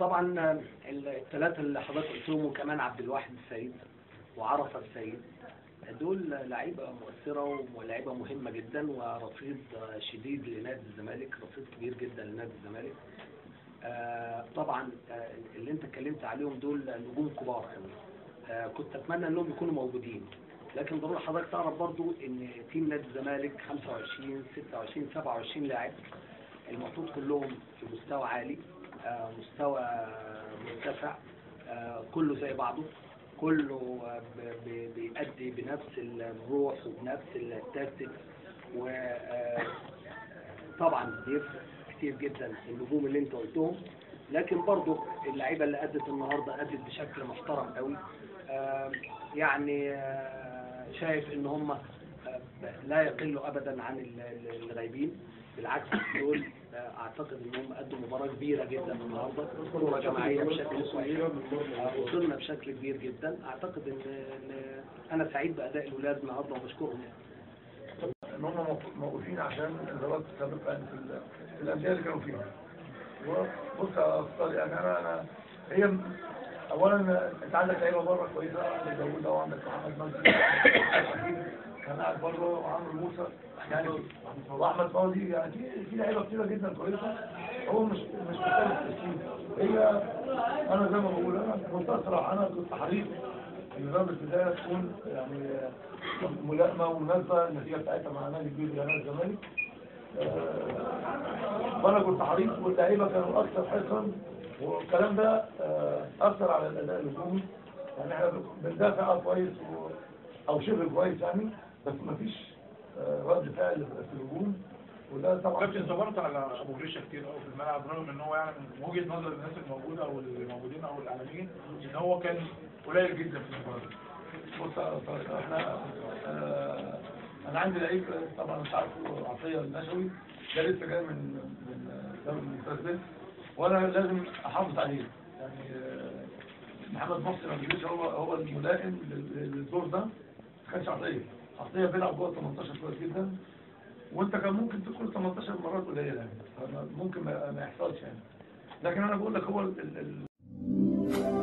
طبعا الثلاثه اللي حضرتك قلتهم وكمان عبد الواحد السيد وعرفه السيد دول لعيبه مؤثره ولاعيبه مهمه جدا ورصيد شديد لنادي الزمالك، رصيد كبير جدا لنادي الزمالك. طبعا اللي انت اتكلمت عليهم دول نجوم كبار قوي. كنت اتمنى انهم يكونوا موجودين، لكن ضروري حضرتك تعرف برضو ان تيم نادي الزمالك 25 26 27 لاعب، المفروض كلهم في مستوى عالي، مستوى مرتفع، كله زي بعضه، كله بيأدي بنفس الروح وبنفس التكتيك. وطبعا بيفرق كتير جدا النجوم اللي انت قلتهم، لكن برضو اللعيبه اللي ادت النهارده ادت بشكل محترم قوي. يعني شايف ان هم لا يقلوا ابدا عن الغايبين، بالعكس دول اعتقد ان هم قدموا مباراه كبيره جدا النهارده، مباراه جماعيه بشكل كويس، وصلنا بشكل كبير جدا. اعتقد ان انا سعيد باداء الولاد النهارده وبشكرهم. ان هم موقوفين عشان الادارات السابقه يعني في الانديه اللي كانوا فيها. بص يا استاذ، يعني انا هي اولا انت عندك لعيبه بره كويسه، عندك داوود وعندك محمد مجدي كان قاعد بره، وعمرو موسى يعني، واحمد فوزي، يعني في لعيبه كتيره جدا كويسه. هو مش مساله التسليم، هي انا زي ما بقول، انا بمنتهى الصراحه انا كنت حريص ان ضربه البدايه تكون يعني ملائمه ومناسبه النتيجه بتاعتها مع نادي كبير زي نادي الزمالك. وانا كنت حريص واللعيبه كانوا اكثر حرصا، والكلام ده اثر على الاداء الهجومي. يعني احنا بندافع كويس او شبه كويس يعني، بس مفيش رد فعل في الهجوم، وده طبعا. كابتن صبرت على ابو جريشه كتير قوي في الملعب، رغم ان هو يعني من وجهه نظر الناس الموجوده او اللي موجودين او الاعلاميين ان هو كان قليل جدا في المباراه دي. بص احنا انا عندي لعيب طبعا مش عارفه، عطيه النشوي، ده لسه جاي من دوري الممتاز، وانا لازم احافظ عليه. يعني محمد محسن ابو جريشه هو الملائم للدور ده. ما كانش عطيه بيلعب جوه 18 كويس جدا، وانت كان ممكن تدخل 18 مرات قليله يعني، ممكن ما يحصلش يعني. لكن انا بقول لك هو